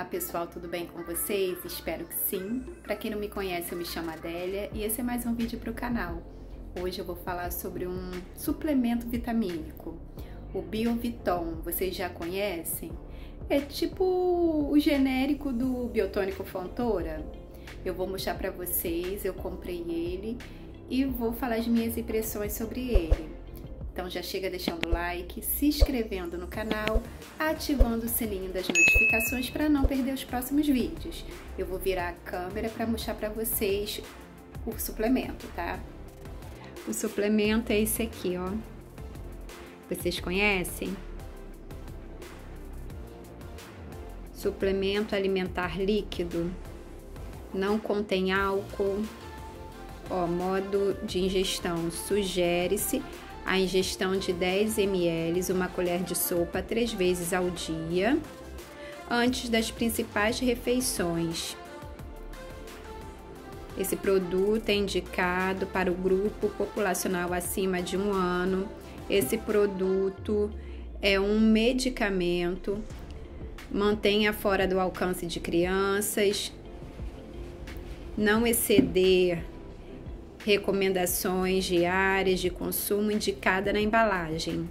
pessoal, tudo bem com vocês? Espero que sim. Para quem não me conhece, eu me chamo Adélia e esse é mais um vídeo para o canal. Hoje eu vou falar sobre um suplemento vitamínico, o Bioviton. Vocês já conhecem? É tipo o genérico do Biotônico Fontoura. Eu vou mostrar para vocês, eu comprei ele e vou falar as minhas impressões sobre ele. Então já chega deixando o like, se inscrevendo no canal, ativando o sininho das notificações para não perder os próximos vídeos. Eu vou virar a câmera para mostrar para vocês o suplemento, tá? O suplemento é esse aqui, ó. Vocês conhecem? Suplemento alimentar líquido. Não contém álcool. Ó, modo de ingestão. Sugere-se a ingestão de 10 ml, uma colher de sopa 3 vezes ao dia, antes das principais refeições. Esse produto é indicado para o grupo populacional acima de 1 ano. Esse produto é um medicamento, mantenha fora do alcance de crianças, não exceder recomendações diárias de consumo indicada na embalagem.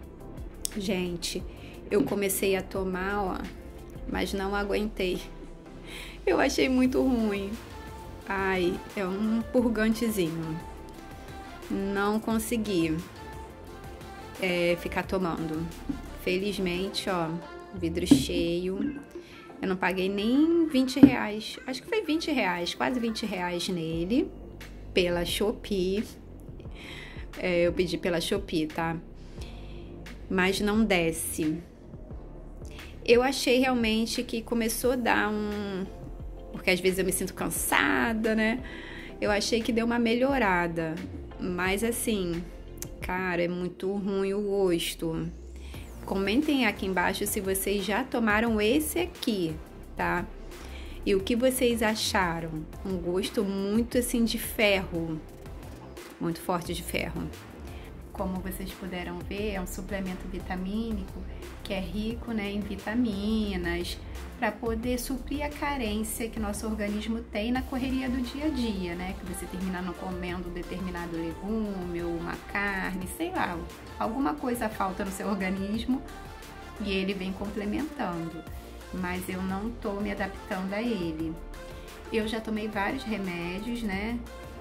Gente, eu comecei a tomar, ó, mas não aguentei. Eu achei muito ruim. Ai, é um purgantezinho. Não consegui ficar tomando. Felizmente, ó, vidro cheio. Eu não paguei nem 20 reais. Acho que foi 20 reais, quase 20 reais nele. Pela Shopee, eu pedi pela Shopee, tá? Mas não desce. Eu achei realmente que começou a dar porque às vezes eu me sinto cansada, né? Eu achei que deu uma melhorada, mas assim, cara, é muito ruim o gosto. Comentem aqui embaixo se vocês já tomaram esse aqui, tá? E o que vocês acharam? Um gosto muito assim de ferro, muito forte de ferro. Como vocês puderam ver, é um suplemento vitamínico que é rico, né, em vitaminas, para poder suprir a carência que nosso organismo tem na correria do dia a dia, né? Que você termina não comendo determinado legume ou uma carne, sei lá, alguma coisa falta no seu organismo e ele vem complementando. Mas eu não tô me adaptando a ele. Eu já tomei vários remédios, né?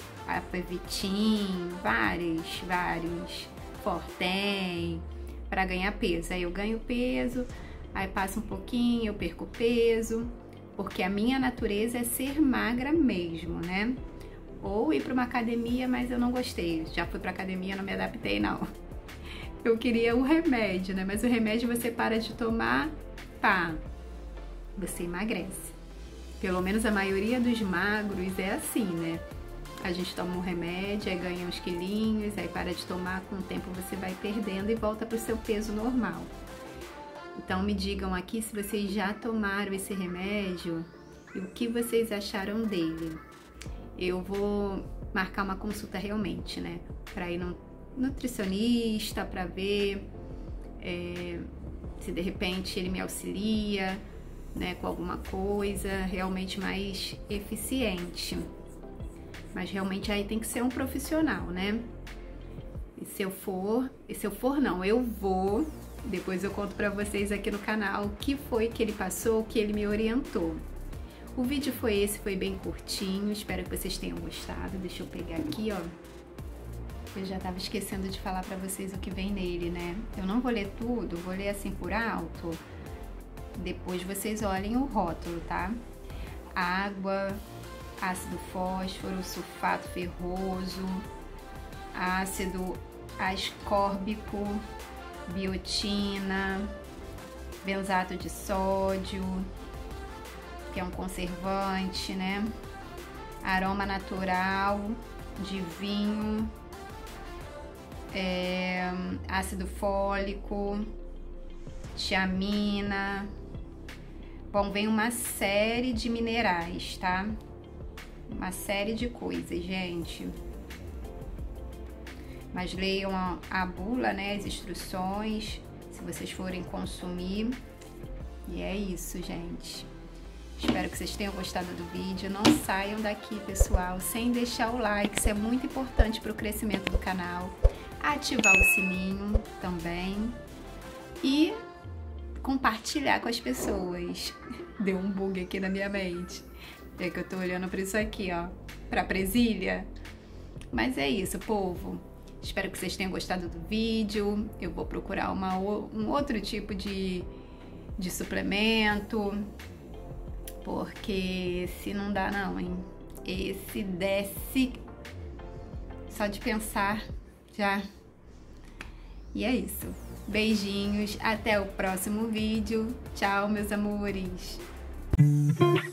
Aprevitin, vários, Fortem, para ganhar peso. Aí eu ganho peso, aí passa um pouquinho, eu perco peso, porque a minha natureza é ser magra mesmo, né? Ou ir para uma academia, mas eu não gostei. Já fui para academia, não me adaptei, não. Eu queria o remédio, né? Mas o remédio você para de tomar, pá, você emagrece. Pelo menos a maioria dos magros é assim, né? A gente toma um remédio, aí ganha uns quilinhos, aí para de tomar, com o tempo você vai perdendo e volta para o seu peso normal. Então me digam aqui se vocês já tomaram esse remédio e o que vocês acharam dele. Eu vou marcar uma consulta realmente, né? Para ir no nutricionista, para ver se de repente ele me auxilia, né, com alguma coisa realmente mais eficiente. Mas realmente aí tem que ser um profissional, né? E se eu for não, eu vou. Depois eu conto pra vocês aqui no canal o que foi que ele passou, o que ele me orientou. O vídeo foi esse, foi bem curtinho, espero que vocês tenham gostado. Deixa eu pegar aqui, ó. Eu já tava esquecendo de falar pra vocês o que vem nele, né? Eu não vou ler tudo, vou ler assim por alto. Depois vocês olhem o rótulo, tá? Água, ácido fósforo, sulfato ferroso, ácido ascórbico, biotina, benzato de sódio, que é um conservante, né? Aroma natural de vinho, ácido fólico, tiamina. Bom, vem uma série de minerais, tá? Uma série de coisas, gente. Mas leiam a bula, né? As instruções, se vocês forem consumir. E é isso, gente. Espero que vocês tenham gostado do vídeo. Não saiam daqui, pessoal, sem deixar o like. Isso é muito importante para o crescimento do canal. Ativar o sininho também. E compartilhar com as pessoas. Deu um bug aqui na minha mente. É que eu tô olhando para isso aqui, ó. Pra presilha. Mas é isso, povo. Espero que vocês tenham gostado do vídeo. Eu vou procurar um outro tipo de suplemento. Porque esse não dá não, hein? Esse desce só de pensar já. E é isso. Beijinhos, até o próximo vídeo. Tchau, meus amores.